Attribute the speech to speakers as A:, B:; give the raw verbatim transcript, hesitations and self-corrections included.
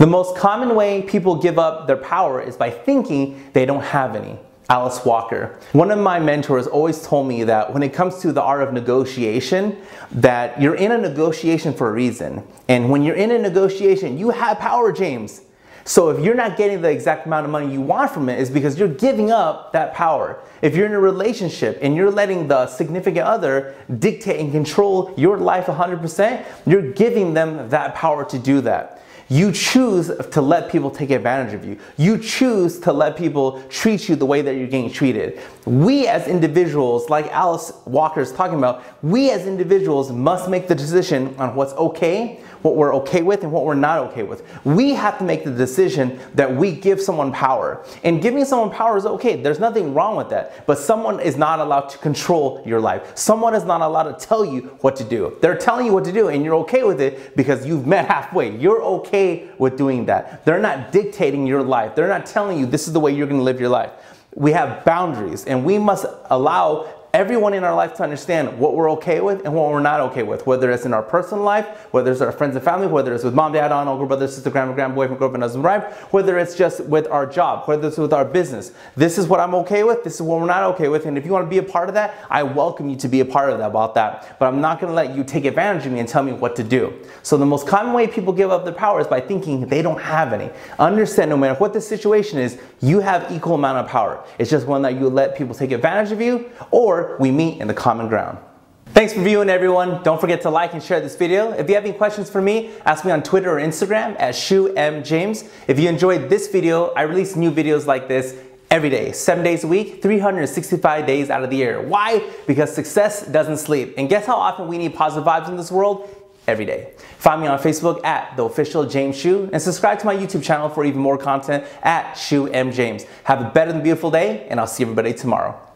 A: The most common way people give up their power is by thinking they don't have any. Alice Walker. One of my mentors always told me that when it comes to the art of negotiation, that you're in a negotiation for a reason. And when you're in a negotiation, you have power, James. So if you're not getting the exact amount of money you want from it, it's because you're giving up that power. If you're in a relationship and you're letting the significant other dictate and control your life one hundred percent, you're giving them that power to do that. You choose to let people take advantage of you. You choose to let people treat you the way that you're getting treated. We as individuals, like Alice Walker is talking about, we as individuals must make the decision on what's okay, what we're okay with, and what we're not okay with. We have to make the decision that we give someone power. And giving someone power is okay. There's nothing wrong with that. But someone is not allowed to control your life. Someone is not allowed to tell you what to do. They're telling you what to do and you're okay with it because you've met halfway. You're okay with doing that. They're not dictating your life. They're not telling you this is the way you're going to live your life. We have boundaries and we must allow everyone in our life to understand what we're okay with and what we're not okay with, whether it's in our personal life, whether it's our friends and family, whether it's with mom, dad, aunt, uncle, brother, sister, grandma, grandma, boyfriend, girlfriend, husband, wife, whether it's just with our job, whether it's with our business. This is what I'm okay with, this is what we're not okay with, and if you want to be a part of that, I welcome you to be a part of that about that. But I'm not going to let you take advantage of me and tell me what to do. So the most common way people give up their power is by thinking they don't have any. Understand, no matter what the situation is, you have equal amount of power. It's just one that you let people take advantage of you, or we meet in the common ground. Thanks for viewing, everyone. Don't forget to like and share this video. If you have any questions for me, ask me on Twitter or Instagram at Shu M James. If you enjoyed this video, I release new videos like this every day, seven days a week, three hundred sixty-five days out of the year. Why? Because success doesn't sleep. And guess how often we need positive vibes in this world? Every day. Find me on Facebook at The Official James Shu and subscribe to my YouTube channel for even more content at Shu M James. Have a better than beautiful day, and I'll see everybody tomorrow.